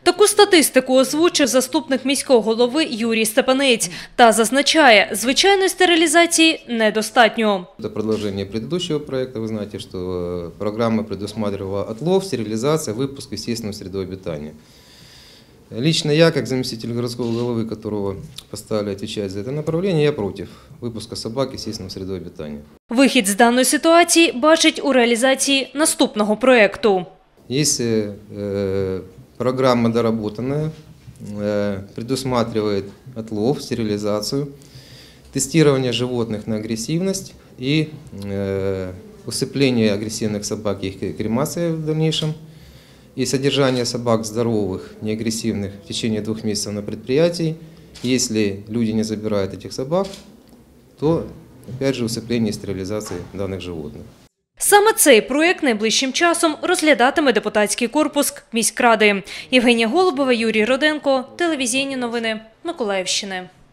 Таку статистику озвучив заступник міського голови Юрій Степанець та зазначає, звичайної стерилізації недостатньо. Это продолжение предыдущего проекта. Вы знаете, что программа предусматривала отлов, стерилизация, выпуск в естественную среду обитания. Лично я, как заместитель городского головы, которого поставили отвечать за это направление, я против выпуска собак в естественную среду обитания. Вихід з даної ситуації бачить у реалізації наступного проєкту. Есть программа доработанная, предусматривает отлов, стерилизацию, тестирование животных на агрессивность и усыпление агрессивных собак и их кремация в дальнейшем, и содержание собак здоровых, неагрессивных в течение 2 месяцев на предприятии. Если люди не забирают этих собак, то опять же усыпление и стерилизация данных животных. Саме цей проєкт найближчим часом розглядатиме депутатський корпус міськради. Євгенія Голубова, Юрій Роденко, телевізійні новини Миколаївщини.